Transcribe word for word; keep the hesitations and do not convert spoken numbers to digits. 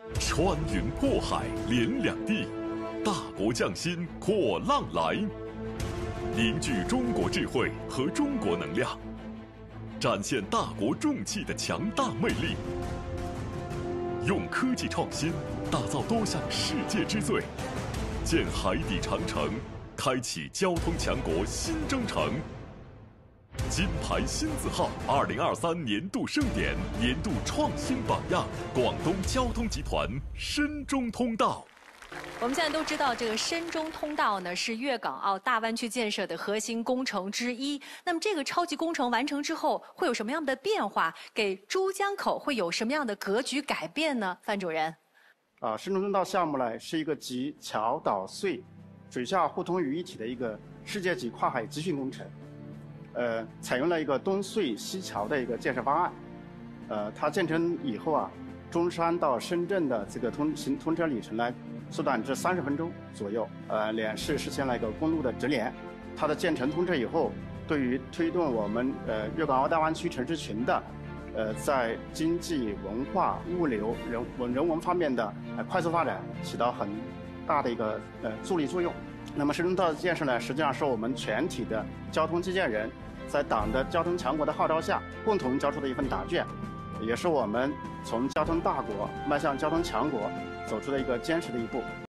穿云破海连两地，大国匠心火浪来，凝聚中国智慧和中国能量，展现大国重器的强大魅力。用科技创新打造多项世界之最，建海底长城，开启交通强国新征程。金牌新字号二零二三年度盛典，年度创新榜样，广东交通集团深中通道。 我们现在都知道，这个深中通道呢是粤港澳大湾区建设的核心工程之一。那么这个超级工程完成之后，会有什么样的变化？给珠江口会有什么样的格局改变呢？范主任。 啊，深中通道项目呢是一个集桥岛隧、水下互通于一体的一个世界级跨海集群工程。呃，采用了一个东隧西桥的一个建设方案。呃，它建成以后啊，中山到深圳的这个通行通车里程呢，缩短至三十分钟左右。呃，两市实现了一个公路的直连。它的建成通车以后，对于推动我们呃粤港澳大湾区城市群的，呃，在经济、文化、物流、人文人文方面的呃快速发展，起到很大的一个呃助力作用。那么深中通道的建设呢，实际上是我们全体的交通基建人在党的交通强国的号召下，共同交出的一份答卷，也是我们从交通大国迈向交通强国走出的一个坚实的一步。